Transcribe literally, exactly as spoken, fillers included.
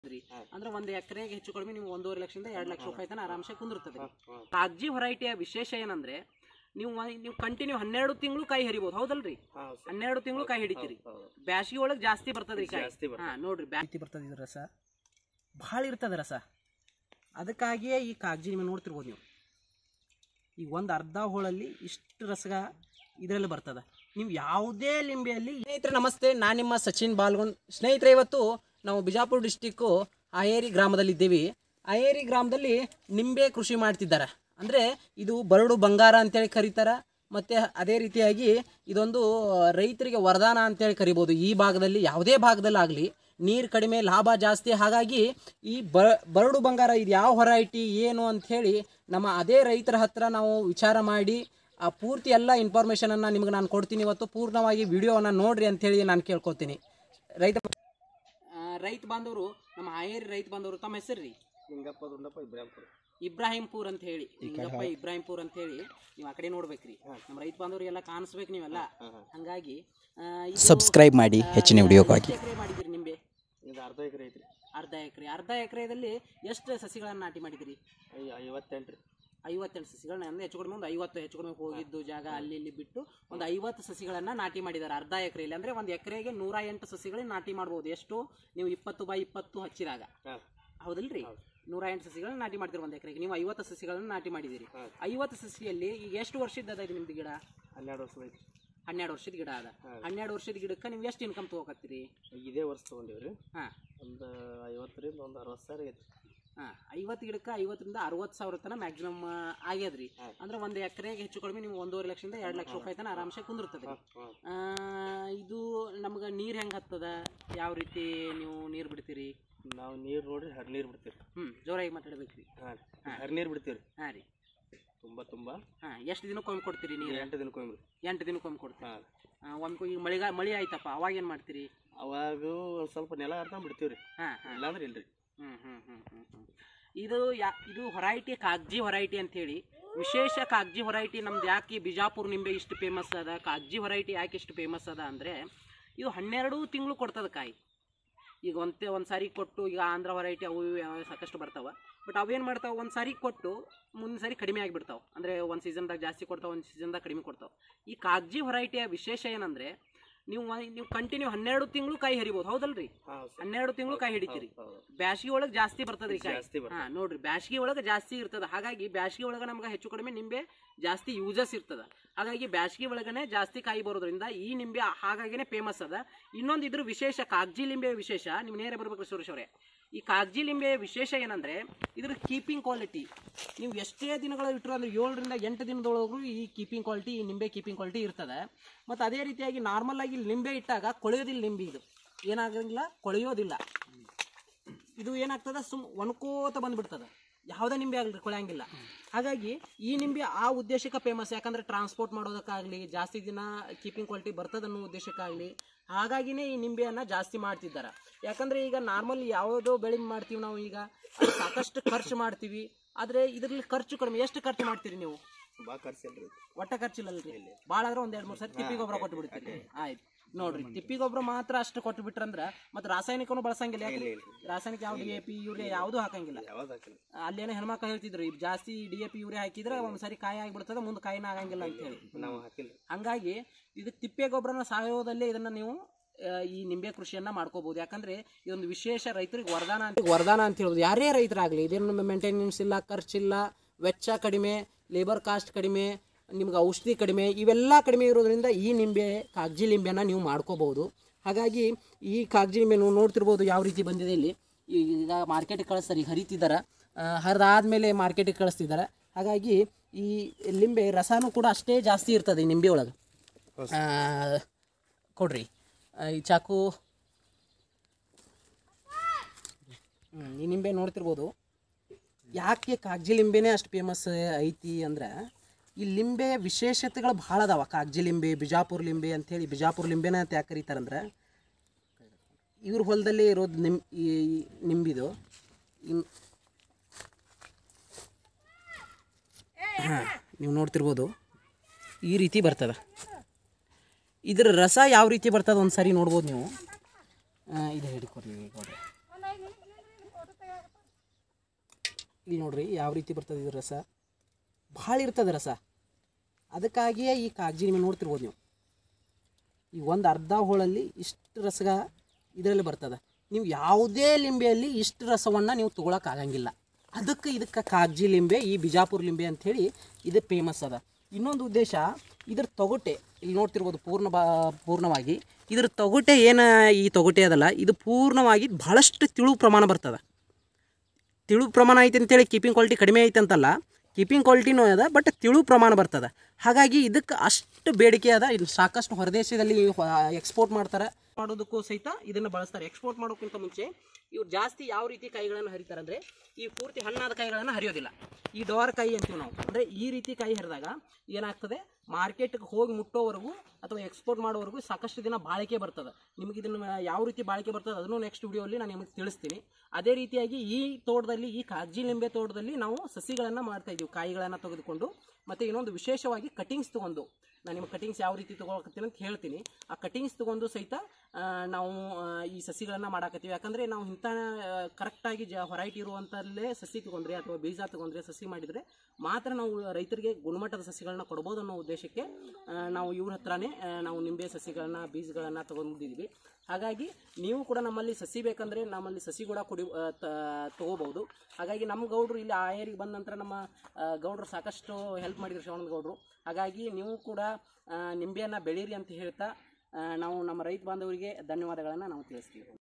ಅಂದ್ರೆ ಒಂದು ಎಕರೆಗೆ ಹೆಚ್ಚು ಕಡಿಮೆ ನೀವು ಒಂದೂವರೆ ಲಕ್ಷದಿಂದ ಎರಡು ಲಕ್ಷ ರೂಪಾಯಿ ತನಕ ಆರಾಮ್ಸೆ ಕುಂದಿರ್ತದೆ. ಕಾಗಜಿ ಹೊರೈಟಿಯ ವಿಶೇಷ ಏನಂದ್ರೆ ನೀವು ನೀವು ಕಂಟಿನ್ಯೂ ಹನ್ನೆರಡು ತಿಂಗಳು ಕಾಯಿ ಹರಿಬಹುದು, ಹೌದಲ್ರಿ? ಹನ್ನೆರಡು ತಿಂಗಳು ಕಾಯಿ ಹಿಡಿತೀರಿ. ಬ್ಯಾಸಿಗೆ ಒಳಗೆ ಜಾಸ್ತಿ ಬರ್ತದ್ರಿ ಕಾಯಿ. ಹಾ ನೋಡ್ರಿ ಬ್ಯಾಸ್ತಿ ಬರ್ತದ, ಇದ್ರ ರಸ ಭಾಳ ಇರ್ತದ ರಸ. ಅದಕ್ಕಾಗಿಯೇ ಈ ಕಾಗಜಿ ನಿಮಗೆ ನೋಡ್ತಿರ್ಬೋದು ನೀವು. ಈಗ ಒಂದು ಅರ್ಧ ಹೋಳಲ್ಲಿ ಇಷ್ಟು ರಸಗ ಇದರಲ್ಲಿ ಬರ್ತದ. ನೀವು ಯಾವುದೇ ಲಿಂಬೆಯಲ್ಲಿ. ಸ್ನೇಹಿತರೆ ನಮಸ್ತೆ, ನಾನು ನಿಮ್ಮ ಸಚಿನ್ ಬಾಲ್ಗೊಂಡ್. ಸ್ನೇಹಿತರೆ ಇವತ್ತು ನಾವು ಬಿಜಾಪುರ ಡಿಸ್ಟಿಕ್ಕು ಅಯೇರಿ ಗ್ರಾಮದಲ್ಲಿ ಇದ್ದೀವಿ. ಅಯೇರಿ ಗ್ರಾಮದಲ್ಲಿ ನಿಂಬೆ ಕೃಷಿ ಮಾಡ್ತಿದ್ದಾರೆ. ಅಂದರೆ ಇದು ಬರಡು ಬಂಗಾರ ಅಂತೇಳಿ ಕರೀತಾರೆ. ಮತ್ತು ಅದೇ ರೀತಿಯಾಗಿ ಇದೊಂದು ರೈತರಿಗೆ ವರದಾನ ಅಂತೇಳಿ ಕರಿಬೋದು. ಈ ಭಾಗದಲ್ಲಿ ಯಾವುದೇ ಭಾಗದಲ್ಲಾಗಲಿ ನೀರು ಕಡಿಮೆ, ಲಾಭ ಜಾಸ್ತಿ. ಹಾಗಾಗಿ ಈ ಬರಡು ಬಂಗಾರ ಇದು ಯಾವ ಹೊರೈಟಿ ಏನು ಅಂಥೇಳಿ ನಮ್ಮ ಅದೇ ರೈತರ ಹತ್ರ ನಾವು ವಿಚಾರ ಮಾಡಿ ಆ ಪೂರ್ತಿ ಎಲ್ಲ ಇನ್ಫಾರ್ಮೇಷನನ್ನು ನಿಮ್ಗೆ ನಾನು ಕೊಡ್ತೀನಿ. ಇವತ್ತು ಪೂರ್ಣವಾಗಿ ವಿಡಿಯೋವನ್ನು ನೋಡಿರಿ ಅಂಥೇಳಿ ನಾನು ಕೇಳ್ಕೊತೀನಿ. ರೈತ ರೈತ ಬಾಂಧವರು, ನಮ್ಮ ಅಯೇರಿ ರೈತ ಬಾಂಧವರು, ತಮ್ಮ ಹೆಸರು ರೀ? ಲಿಂಗಪ್ಪ ದುಂಡಪ್ಪ ಇಬ್ರಾಹಿಂಪುರ. ಇಬ್ರಾಹಿಂಪುರ್ ಅಂತ ಹೇಳಿ, ಲಿಂಗಪ್ಪ ಇಬ್ರಾಹಿಂಪುರ್ ಅಂತ ಹೇಳಿ ನೀವು ಆ ಕಡೆ ನೋಡ್ಬೇಕ್ರಿ. ನಮ್ಮ ರೈತ ಬಾಂಧವರಿಗೆಲ್ಲ ಕಾಣಿಸ್ಬೇಕು ನೀವೆಲ್ಲ. ಹಂಗಾಗಿ ಸಬ್ಸ್ಕ್ರೈಬ್ ಮಾಡಿ ಹೆಚ್ಚಿನ ವಿಡಿಯೋಗಾಗಿ. ಎಕರೆ ಮಾಡಿದಿರಿ ನಿಂಬೆ? ಇದು ಅರ್ಧ ಎಕರೆ ಐತ್ರಿ. ಅರ್ಧ ಎಕರೆ. ಅರ್ಧ ಎಕರೆದಲ್ಲಿ ಎಷ್ಟು ಸಸಿಗಳನ್ನು ನಾಟಿ ಮಾಡಿದಿರಿ? ಐವತ್ತೆಂಟು ರೀ. ಐವತ್ತೆಂಟು ಸಸಿಗಳನ್ನ, ಅಂದರೆ ಹೆಚ್ಚು ಕಡಿಮೆ ಒಂದು ಐವತ್ತು ಹೆಚ್ಚು ಕಡಿಮೆ ಹೋಗಿದ್ದು ಜಾಗ ಅಲ್ಲಿ ಇಲ್ಲಿ ಬಿಟ್ಟು ಒಂದು ಐವತ್ತು ಸಸಿಗಳನ್ನು ನಾಟಿ ಮಾಡಿದ್ದಾರೆ ಅರ್ಧ ಎಕರೆಯಲ್ಲಿ. ಅಂದರೆ ಒಂದು ಎಕರೆಗೆ ನೂರ ಎಂಟು ಸಸಿಗಳನ್ನ ನಾಟಿ ಮಾಡ್ಬೋದು. ಎಷ್ಟು? ನೀವು ಇಪ್ಪತ್ತು ಬೈ ಇಪ್ಪತ್ತು ಹಚ್ಚಿದಾಗ, ಹೌದಲ್ರಿ? ನೂರ ಎಂಟು ಸಸಿಗಳನ್ನ ನಾಟಿ ಮಾಡ್ತೀರಿ ಒಂದು ಎಕರೆಗೆ. ನೀವು ಐವತ್ತು ಸಸಿಗಳನ್ನ ನಾಟಿ ಮಾಡಿದಿರಿ. ಐವತ್ತು ಸಸಿಯಲ್ಲಿ ಈಗ ಎಷ್ಟು ವರ್ಷದ ಅದ ನಿಮ್ದು ಗಿಡ? ಹನ್ನೆರಡು ವರ್ಷ ಐತಿ. ಹನ್ನೆರಡು ವರ್ಷದ ಗಿಡ ಅದ. ಹನ್ನೆರಡು ವರ್ಷದ ಗಿಡಕ್ಕೆ ನೀವು ಎಷ್ಟು ಇನ್ಕಮ್ ತೊಗೋಕತ್ತೀರಿ? ಇದೇ ವರ್ಷ ತೊಗೊಂಡಿವ್ರಿ. ಹಾಂ, ಒಂದು ಐವತ್ತರಿಂದ ಒಂದು ಅರವತ್ತು ಸಾವಿರ ಐತಿ. ಹಾಂ, ಐವತ್ತು ಗಿಡಕ್ಕೆ ಐವತ್ತರಿಂದ ಅರವತ್ತು ಸಾವಿರ ತನಕ ಮ್ಯಾಕ್ಸಿಮಮ್ ಆಗ್ಯದ್ರಿ. ಅಂದ್ರೆ ಒಂದು ಎಕರೆಗೆ ಹೆಚ್ಚು ಕಡಿಮೆ ನೀವು ಒಂದೂವರೆ ಲಕ್ಷದಿಂದ ಎರಡು ಲಕ್ಷ ರೂಪಾಯಿ ತನಕ ಆರಾಮ್ಸೆ ಕುಂದಿರ್ತದೆ. ಇದು ನಮ್ಗೆ ನೀರು ಹೆಂಗೆ ಹತ್ತದ? ಯಾವ ರೀತಿ ನೀವು ನೀರು ಬಿಡ್ತೀರಿ? ನಾವು ನೀರು ನೋಡ್ರಿ ಹರ್ ನೀರು ಬಿಡ್ತೀವಿ. ಹ್ಞೂ, ಜೋರಾಗಿ ಮಾತಾಡ್ಬೇಕ್ರಿ. ಹಾಂ, ಹರ್ ನೀರು ಬಿಡ್ತೀವಿ. ಹಾಂ ರೀ. ತುಂಬ ತುಂಬ. ಹಾಂ, ಎಷ್ಟು ದಿನಕ್ಕೊಮ್ಮೆ ಕೊಡ್ತೀರಿ ನೀರು? ಎಂಟು ದಿನಕ್ಕೊಮ್ಮೆ. ಎಂಟು ದಿನಕ್ಕೊಮ್ಮೆ ಕೊಡ್ತೀವಿ. ಹಾಂ, ಒಮ್ಮೆ ಈಗ ಮಳೆಗ ಮಳೆ ಆಯ್ತಪ್ಪ, ಅವಾಗ ಏನು ಮಾಡ್ತೀರಿ? ಅವಾಗ ಒಂದು ಸ್ವಲ್ಪ ನೆಲ ಹರ್ಕೊಂಡು ಬಿಡ್ತೀವಿ ರೀ. ಹಾಂ ಹಾಂ, ಇಲ್ಲಾಂದ್ರೆ ಇಲ್ರಿ. ಹ್ಞೂ ಹ್ಞೂ ಹ್ಞೂ ಹ್ಞೂ ಹ್ಞೂ ಇದು ಯಾ ಇದು ಹೊರೈಟಿ ಕಾಗಜಿ ಹೊರೈಟಿ ಅಂಥೇಳಿ ವಿಶೇಷ. ಕಾಗಜಿ ಹೊರೈಟಿ ನಮ್ದು ಯಾಕೆ ಬಿಜಾಪುರ ನಿಂಬೆ ಇಷ್ಟು ಫೇಮಸ್ ಅದ, ಕಾಗಜಿ ಹೊರೈಟಿ ಯಾಕೆ ಇಷ್ಟು ಫೇಮಸ್ ಅದ ಅಂದರೆ ಇದು ಹನ್ನೆರಡು ತಿಂಗಳು ಕೊಡ್ತದೆ ಕಾಯಿ. ಈಗ ಒಂತೆ ಒಂದು ಸಾರಿ ಕೊಟ್ಟು, ಈಗ ಆಂಧ್ರ ಹೊರೈಟಿ ಅವು ಯಾವ ಸಾಕಷ್ಟು ಬರ್ತಾವೆ. ಬಟ್ ಅವೇನು ಮಾಡ್ತಾವೆ, ಒಂದು ಸಾರಿ ಕೊಟ್ಟು ಮುಂದಿನ ಸಾರಿ ಕಡಿಮೆ ಆಗಿಬಿಡ್ತಾವೆ. ಅಂದರೆ ಒಂದು ಸೀಸನ್ದಾಗ ಜಾಸ್ತಿ ಕೊಡ್ತಾವೆ, ಒಂದು ಸೀಸನ್ದಾಗ ಕಡಿಮೆ ಕೊಡ್ತಾವೆ. ಈ ಕಾಗಜಿ ಹೊರೈಟಿಯ ವಿಶೇಷ ಏನಂದರೆ ನೀವು ನೀವು ಕಂಟಿನ್ಯೂ ಹನ್ನೆರಡು ತಿಂಗಳು ಕಾಯಿ ಹರಿಬೋದು, ಹೌದಲ್ರಿ? ಹನ್ನೆರಡು ತಿಂಗಳು ಕಾಯಿ ಹಿಡಿತೀರಿ. ಬ್ಯಾಸಿಗೆ ಒಳಗೆ ಜಾಸ್ತಿ ಬರ್ತದ್ರಿ ಕಾಯಿ. ಹಾಂ ನೋಡ್ರಿ, ಬ್ಯಾಸಿಗೆ ಒಳಗೆ ಜಾಸ್ತಿ ಇರ್ತದೆ. ಹಾಗಾಗಿ ಬ್ಯಾಸಿಗೆ ಒಳಗೆ ನಮ್ಗೆ ಹೆಚ್ಚು ಕಡಿಮೆ ನಿಂಬೆ ಜಾಸ್ತಿ ಯೂಸಸ್ ಇರ್ತದೆ. ಹಾಗಾಗಿ ಬ್ಯಾಸಿಗೆ ಒಳಗನೆ ಜಾಸ್ತಿ ಕಾಯಿ ಬರೋದ್ರಿಂದ ಈ ನಿಂಬೆ ಹಾಗಾಗಿನೇ ಫೇಮಸ್ ಅದ. ಇನ್ನೊಂದು ಇದ್ರ ವಿಶೇಷ, ಕಾಗಜಿ ಲಿಂಬೆ ವಿಶೇಷ, ನೀವು ನೇರ ಬರ್ಬೇಕು ಸುರೇಶ್ ಅವರೇ. ಈ ಕಾಗಜಿ ಲಿಂಬೆಯ ವಿಶೇಷ ಏನಂದರೆ ಇದ್ರ ಕೀಪಿಂಗ್ ಕ್ವಾಲಿಟಿ. ನೀವು ಎಷ್ಟೇ ದಿನಗಳು ಇಟ್ಟರು ಅಂದರೆ ಏಳರಿಂದ ಎಂಟು ದಿನದೊಳಗೂ ಈ ಕೀಪಿಂಗ್ ಕ್ವಾಲಿಟಿ, ಈ ನಿಂಬೆ ಕೀಪಿಂಗ್ ಕ್ವಾಲಿಟಿ ಇರ್ತದೆ. ಮತ್ತು ಅದೇ ರೀತಿಯಾಗಿ ನಾರ್ಮಲ್ ಆಗಿ ನಿಂಬೆ ಇಟ್ಟಾಗ ಕೊಳೆಯೋದಿಲ್ಲ. ನಿಂಬೆ ಇದು ಏನಾಗಂಗಿಲ್ಲ, ಕೊಳೆಯೋದಿಲ್ಲ. ಇದು ಏನಾಗ್ತದೆ, ಸುಮ್ ಒಣಕೋತ ಬಂದುಬಿಡ್ತದೆ. ಯಾವುದೇ ನಿಂಬೆ ಆಗಲಿ ಕೊಳೆಯಂಗಿಲ್ಲ. ಹಾಗಾಗಿ ಈ ನಿಂಬೆ ಆ ಉದ್ದೇಶಕ್ಕೆ ಫೇಮಸ್. ಯಾಕಂದರೆ ಟ್ರಾನ್ಸ್ಪೋರ್ಟ್ ಮಾಡೋದಕ್ಕಾಗಲಿ, ಜಾಸ್ತಿ ದಿನ ಕೀಪಿಂಗ್ ಕ್ವಾಲಿಟಿ ಬರ್ತದೆ ಅನ್ನೋ ಉದ್ದೇಶಕ್ಕಾಗಲಿ, ಹಾಗಾಗಿನೇ ಈ ನಿಂಬೆಯನ್ನು ಜಾಸ್ತಿ ಮಾಡ್ತಿದ್ದಾರೆ. ಯಾಕಂದರೆ ಈಗ ನಾರ್ಮಲ್ ಯಾವುದೋ ಬೆಳೆ ಮಾಡ್ತೀವಿ ನಾವು, ಈಗ ಸಾಕಷ್ಟು ಖರ್ಚು ಮಾಡ್ತೀವಿ. ಆದರೆ ಇದರಲ್ಲಿ ಖರ್ಚು ಕಡಿಮೆ. ಎಷ್ಟು ಖರ್ಚು ಮಾಡ್ತೀರಿ ನೀವು? ಭಾಳ ಖರ್ಚಿಲ್ಲ. ಒಟ್ಟ ಖರ್ಚಿಲ್ಲಲ್ರಿ? ಭಾಳ ಆದ್ರೆ ಒಂದು ಎರಡು ಮೂರು ಸರಿ ತಿಪ್ಪಿ ಗೊಬ್ಬರ ಕೊಟ್ಟು ಬಿಡ್ತೀರಿ. ಆಯ್ತು ನೋಡ್ರಿ, ತಿಪ್ಪಿ ಗೊಬ್ಬರ ಮಾತ್ರ ಅಷ್ಟು ಕೊಟ್ಟು ಬಿಟ್ರಂದ್ರೆ ಮತ್ತೆ ರಾಸಾಯನಿಕನೂ ಬಳಸಂಗಿಲ್ಲ. ಯಾಕೆ ರಾಸಾಯನಿಕ ಯಾವ್ದು ಡಿ ಎ ಪಿ ಯೂರಿಯಾ ಯಾವುದೂ ಹಾಕಂಗಿಲ್ಲ. ಅಲ್ಲೇನೋ ಹೆಣ್ಮಕ್ಳು ಹೇಳ್ತಿದ್ರು, ಈಗ ಜಾಸ್ತಿ ಡಿ ಎ ಪಿ ಯೂರಿಯಾ ಹಾಕಿದ್ರೆ ಒಂದ್ಸರಿ ಕಾಯಿ ಆಗಿಬಿಡ್ತದೆ, ಮುಂದೆ ಕಾಯಿನ ಆಗಂಗಿಲ್ಲ ಅಂತ ಹೇಳಿ. ಹಂಗಾಗಿ ಇದಕ್ಕೆ ತಿಪ್ಪೆ ಗೊಬ್ಬರನ ಸಾವಯವದಲ್ಲೇ ಇದನ್ನ ನೀವು ಈ ನಿಂಬೆ ಕೃಷಿಯನ್ನ ಮಾಡ್ಕೋಬಹುದು. ಯಾಕಂದ್ರೆ ಇದೊಂದು ವಿಶೇಷ, ರೈತರಿಗೆ ವರದಾನ ಅಂತ ವರದಾನ ಅಂತ ಹೇಳ್ಬೋದು. ಯಾರೇ ರೈತರಾಗಲಿ, ಇದೇನು ಮೇಂಟೆನೆನ್ಸ್ ಇಲ್ಲ, ಖರ್ಚಿಲ್ಲ, ವೆಚ್ಚ ಕಡಿಮೆ, ಲೇಬರ್ ಕಾಸ್ಟ್ ಕಡಿಮೆ, ನಿಮ್ಗೆ ಔಷಧಿ ಕಡಿಮೆ, ಇವೆಲ್ಲ ಕಡಿಮೆ ಇರೋದ್ರಿಂದ ಈ ನಿಂಬೆ, ಕಾಗಜಿ ಲಿಂಬೆನ ನೀವು ಮಾಡ್ಕೋಬಹುದು. ಹಾಗಾಗಿ ಈ ಕಾಗಜಿ ನಿಂಬೆ ನೀವು ನೋಡ್ತಿರ್ಬೋದು ಯಾವ ರೀತಿ ಬಂದಿದೆ. ಇಲ್ಲಿ ಈಗ ಮಾರ್ಕೆಟಿಗೆ ಕಳಿಸ್ತಾರೆ, ಈಗ ಹರಿತಿದ್ದಾರೆ, ಹರಿದಾದ್ಮೇಲೆ ಮಾರ್ಕೆಟಿಗೆ ಕಳಿಸ್ತಿದ್ದಾರೆ. ಹಾಗಾಗಿ ಈ ಲಿಂಬೆ ರಸನೂ ಕೂಡ ಅಷ್ಟೇ ಜಾಸ್ತಿ ಇರ್ತದೆ ಈ ನಿಂಬೆ ಒಳಗೆ. ಕೊಡ್ರಿ ಈ ಚಾಕು. ಈ ನಿಂಬೆ ನೋಡ್ತಿರ್ಬೋದು. ಯಾಕೆ ಕಾಗಜಿ ಲಿಂಬೆನೇ ಅಷ್ಟು ಫೇಮಸ್ ಐತಿ ಅಂದ್ರೆ ಈ ಲಿಂಬೆ ವಿಶೇಷತೆಗಳು ಭಾಳ ಅದಾವ. ಕಾಗಜಿ ಲಿಂಬೆ, ಬಿಜಾಪುರ ಲಿಂಬೆ ಅಂಥೇಳಿ, ಬಿಜಾಪುರ ಲಿಂಬೆನ ಅಂತ ಯಾಕೆ ಕರೀತಾರಂದ್ರೆ ಇವ್ರ ಹೊಲದಲ್ಲೇ ಇರೋದು ನಿಮ್ ಈ ನಿಂಬಿದು. ಹಾಂ ನೀವು ನೋಡ್ತಿರ್ಬೋದು ಈ ರೀತಿ ಬರ್ತದೆ. ಇದರ ರಸ ಯಾವ ರೀತಿ ಬರ್ತದೆ ಒಂದು ಸಾರಿ ನೋಡ್ಬೋದು ನೀವು. ಇದು ಹಿಡ್ಕೊಡ್ರಿ. ಇಲ್ಲಿ ನೋಡ್ರಿ ಯಾವ ರೀತಿ ಬರ್ತದೆ ಇದು ರಸ, ಭಾಳ ಇರ್ತದೆ ರಸ. ಅದಕ್ಕಾಗಿಯೇ ಈ ಕಾಗಜಿ ನಿಂಬೆ ನೋಡ್ತಿರ್ಬೋದು ನೀವು. ಈ ಒಂದು ಅರ್ಧ ಹೋಳಲ್ಲಿ ಇಷ್ಟು ರಸ ಇದರಲ್ಲಿ ಬರ್ತದೆ. ನೀವು ಯಾವುದೇ ಲಿಂಬೆಯಲ್ಲಿ ಇಷ್ಟು ರಸವನ್ನು ನೀವು ತೊಗೊಳಕ್ಕಾಗಂಗಿಲ್ಲ. ಅದಕ್ಕೆ ಇದಕ್ಕೆ ಕಾಗಜಿ ಲಿಂಬೆ, ಈ ಬಿಜಾಪುರ ಲಿಂಬೆ ಅಂಥೇಳಿ ಇದು ಫೇಮಸ್ ಅದ. ಇನ್ನೊಂದು ಉದ್ದೇಶ, ಇದ್ರ ತೊಗಟೆ ಇಲ್ಲಿ ನೋಡ್ತಿರ್ಬೋದು ಪೂರ್ಣ ಬಾ ಪೂರ್ಣವಾಗಿ ಇದ್ರ ತೊಗಟೆ ಏನು ಈ ತೊಗಟೆ ಅದಲ್ಲ, ಇದು ಪೂರ್ಣವಾಗಿ ಭಾಳಷ್ಟು ತಿಳು ಪ್ರಮಾಣ ಬರ್ತದೆ. ತಿಳು ಪ್ರಮಾಣ ಐತೆ ಅಂತೇಳಿ ಕೀಪಿಂಗ್ ಕ್ವಾಲಿಟಿ ಕಡಿಮೆ ಐತೆ ಅಂತಲ್ಲ, ಕೀಪಿಂಗ್ ಕ್ವಾಲಿಟಿನೂ ಅದ, ಬಟ್ ತಿಳು ಪ್ರಮಾಣ ಬರ್ತದೆ. ಹಾಗಾಗಿ ಇದಕ್ಕೆ ಅಷ್ಟು ಬೇಡಿಕೆ ಅದ. ಇದು ಸಾಕಷ್ಟು ಹೊರದೇಶದಲ್ಲಿ ಎಕ್ಸ್ಪೋರ್ಟ್ ಮಾಡ್ತಾರೆ, ಮಾಡೋದಕ್ಕೂ ಸಹಿತ ಇದನ್ನು ಬಳಸ್ತಾರೆ. ಎಕ್ಸ್ಪೋರ್ಟ್ ಮಾಡೋಕ್ಕಿಂತ ಮುಂಚೆ ಇವ್ರು ಜಾಸ್ತಿ ಯಾವ ರೀತಿ ಕಾಯಿಗಳನ್ನು ಹರಿತಾರೆ ಅಂದರೆ, ಈ ಪೂರ್ತಿ ಹಣ್ಣಾದ ಕಾಯಿಗಳನ್ನು ಹರಿಯೋದಿಲ್ಲ. ಈ ಡೋರ್ ಕಾಯಿ ಅಂತೀವಿ ನಾವು, ಅಂದರೆ ಈ ರೀತಿ ಕಾಯಿ ಹರಿದಾಗ ಏನಾಗ್ತದೆ, ಮಾರ್ಕೆಟ್ಗೆ ಹೋಗಿ ಮುಟ್ಟೋವರೆಗೂ ಅಥವಾ ಎಕ್ಸ್ಪೋರ್ಟ್ ಮಾಡೋವರೆಗೂ ಸಾಕಷ್ಟು ದಿನ ಬಾಳಿಕೆ ಬರ್ತದೆ. ನಿಮಗೆ ಇದನ್ನು ಯಾವ ರೀತಿ ಬಾಳಿಕೆ ಬರ್ತದೆ ಅದನ್ನು ನೆಕ್ಸ್ಟ್ ವಿಡಿಯೋಲ್ಲಿ ನಾನು ನಿಮಗೆ ತಿಳಿಸ್ತೀನಿ. ಅದೇ ರೀತಿಯಾಗಿ ಈ ತೋಟದಲ್ಲಿ, ಈ ಕಾಗಜಿ ಲಿಂಬೆ ತೋಟದಲ್ಲಿ ನಾವು ಸಸಿಗಳನ್ನು ಮಾಡ್ತಾ ಇದ್ದೀವಿ, ಕಾಯಿಗಳನ್ನು ತೆಗೆದುಕೊಂಡು. ಮತ್ತು ಇನ್ನೊಂದು ವಿಶೇಷವಾಗಿ ಕಟಿಂಗ್ಸ್ ತೊಗೊಂಡು, ನಾನು ನಿಮಗೆ ಕಟಿಂಗ್ಸ್ ಯಾವ ರೀತಿ ತೊಗೊಳಕತ್ತೀನಿ ಅಂತ ಹೇಳ್ತೀನಿ. ಆ ಕಟಿಂಗ್ಸ್ ತೊಗೊಂಡು ಸಹಿತ ನಾವು ಈ ಸಸಿಗಳನ್ನು ಮಾಡಾಕತ್ತೀವಿ. ಯಾಕಂದರೆ ನಾವು ಇಂಥ ಕರೆಕ್ಟಾಗಿ ಜ ಹೊರೈಟಿ ಇರುವಂಥಲ್ಲೇ ಸಸಿ ತೊಗೊಂಡ್ರೆ ಅಥವಾ ಬೀಜ ತೊಗೊಂಡ್ರೆ ಸಸಿ ಮಾಡಿದರೆ ಮಾತ್ರ ನಾವು ರೈತರಿಗೆ ಗುಣಮಟ್ಟದ ಸಸಿಗಳನ್ನ ಕೊಡ್ಬೋದು ಅನ್ನೋ ಉದ್ದೇಶಕ್ಕೆ ನಾವು ಇವ್ರ ಹತ್ರನೇ ನಾವು ನಿಂಬೆ ಸಸಿಗಳನ್ನ ಬೀಜಗಳನ್ನು ತೊಗೊಂಡಿದ್ದೀವಿ. ಹಾಗಾಗಿ ನೀವು ಕೂಡ ನಮ್ಮಲ್ಲಿ ಸಸಿ ಬೇಕಂದರೆ ನಮ್ಮಲ್ಲಿ ಸಸಿ ಕೂಡ ಕೊಡಿ ತೊಗೋಬೋದು. ಹಾಗಾಗಿ ನಮ್ಮ ಗೌಡ್ರು ಇಲ್ಲಿ ಆ ಏರಿಗೆ ಬಂದ ನಂತರ ನಮ್ಮ ಗೌಡ್ರು ಸಾಕಷ್ಟು ಹೆಲ್ಪ್ ಮಾಡಿದ್ರು, ಶ್ರವಣದ ಗೌಡ್ರು. ಹಾಗಾಗಿ ನೀವು ಕೂಡ ನಿಂಬೆಯನ್ನು ಬೆಳೀರಿ ಅಂತ ಹೇಳ್ತಾ ನಾವು ನಮ್ಮ ರೈತ ಬಾಂಧವರಿಗೆ ಧನ್ಯವಾದಗಳನ್ನು ನಾವು ತಿಳಿಸ್ತೀವಿ.